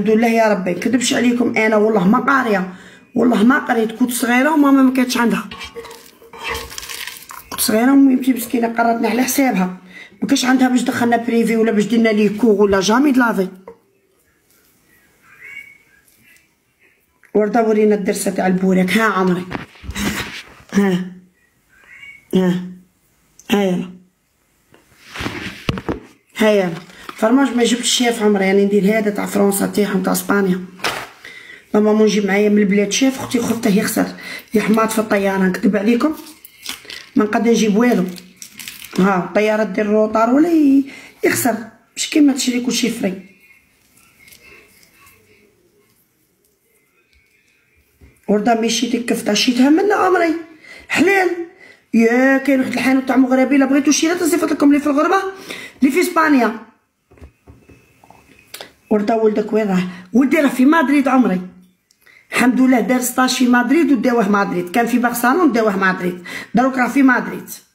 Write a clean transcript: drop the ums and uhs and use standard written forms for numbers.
الحمد لله يا ربي. نكذبش عليكم انا والله ما قاريه، والله ما قريت. كنت صغيره وماما ما كانتش عندها، كنت صغيره وميمتي مسكينه قراتنا على حسابها، ما كانش عندها باش دخلنا بريفي ولا باش درنا لي كور ولا جامي دلافي. ورده ورينا الدرسه تاع البوراك. ها عمري، ها يلا، ها يلا. فرماج ما جبتش شيف عمري، يعني ندير هذا تاع فرنسا تاعهم تاع اسبانيا. ماما نجيب معايا من البلاد شيف، اختي خفته يخسر يحماض في الطياره. نكذب عليكم ما نقدر نجيب والو. ها الطياره دير روطار ولا يخسر، مش كيما تشري كلشي فري. ورده مشيتي كفته شيتها من عمري حلال. يا كاين واحد الحانوت تاع مغربي الا بغيتو شي تصيفط لكم اللي في الغربه اللي في اسبانيا. ورده ولدك وين راه؟ ولدي راه في مدريد عمري، الحمد لله دار ستاج في مدريد وداوه مدريد، كان في برشلونه وداوه مدريد، دروك راه في مدريد.